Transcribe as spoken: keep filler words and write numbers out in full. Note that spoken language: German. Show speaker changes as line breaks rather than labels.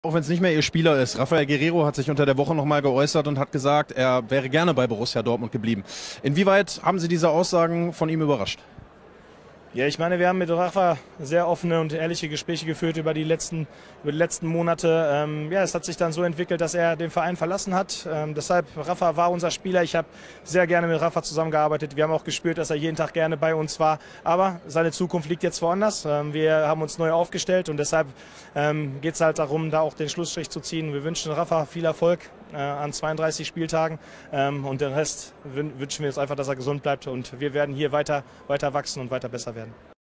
Auch wenn es nicht mehr Ihr Spieler ist, Rafael Guerreiro hat sich unter der Woche nochmal geäußert und hat gesagt, er wäre gerne bei Borussia Dortmund geblieben. Inwieweit haben Sie diese Aussagen von ihm überrascht?
Ja, ich meine, wir haben mit Rafa sehr offene und ehrliche Gespräche geführt über die letzten, über die letzten Monate. Ähm, ja, es hat sich dann so entwickelt, dass er den Verein verlassen hat. Ähm, deshalb, Rafa war unser Spieler. Ich habe sehr gerne mit Rafa zusammengearbeitet. Wir haben auch gespürt, dass er jeden Tag gerne bei uns war. Aber seine Zukunft liegt jetzt woanders. Ähm, wir haben uns neu aufgestellt und deshalb ähm, geht es halt darum, da auch den Schlussstrich zu ziehen. Wir wünschen Rafa viel Erfolg äh, an zweiunddreißig Spieltagen ähm, und den Rest wünschen wir uns einfach, dass er gesund bleibt und wir werden hier weiter, weiter wachsen und weiter besser werden.